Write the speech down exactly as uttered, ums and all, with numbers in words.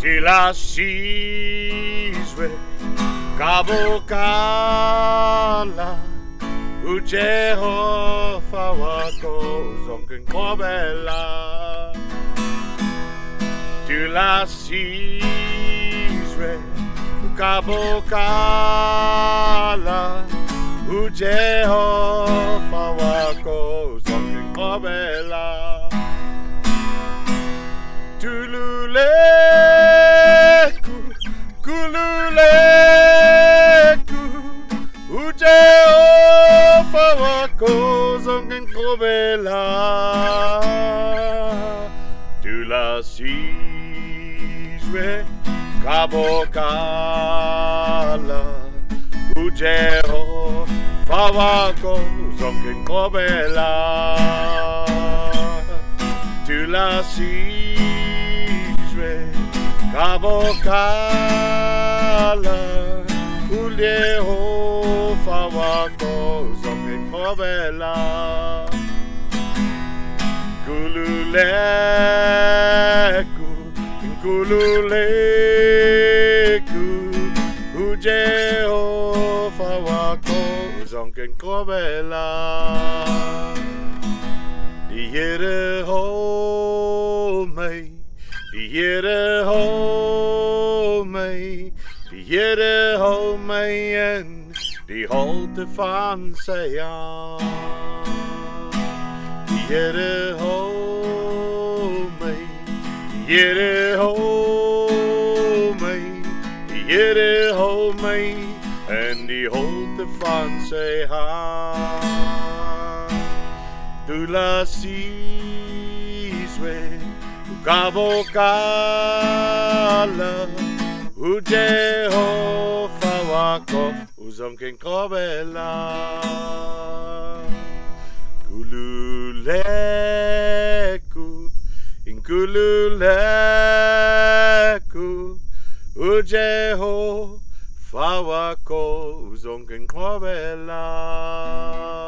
Thula Sizwe, ungabokhala, uJahova wakho uzokunqobela. Thula Sizwe, ungabokhala, uJahova wakho uzokunqobela. Inkululeko, Inkululeko, uJahova wakho uzokunqobela. Thula Sizwe, ungabokhala, uJahova wakho uzokunqobela. Thula Sizwe, ungabokhala, uJahova wakho uzokunqobela. Inkululeko, Inkululeko, uJahova wakho uzokunqobela. Die Here hou my, die Here hou my, die Here hou my in die Holte van Sy. Die Here hou my, die Here hou my, die Here hou my in die Holte van Sy hand. Thula Sizwe, ungabokhala, uJahova wakho uzokunqobela. Inkululeko, Inkululeko, uJahova wakho uzokunqobela.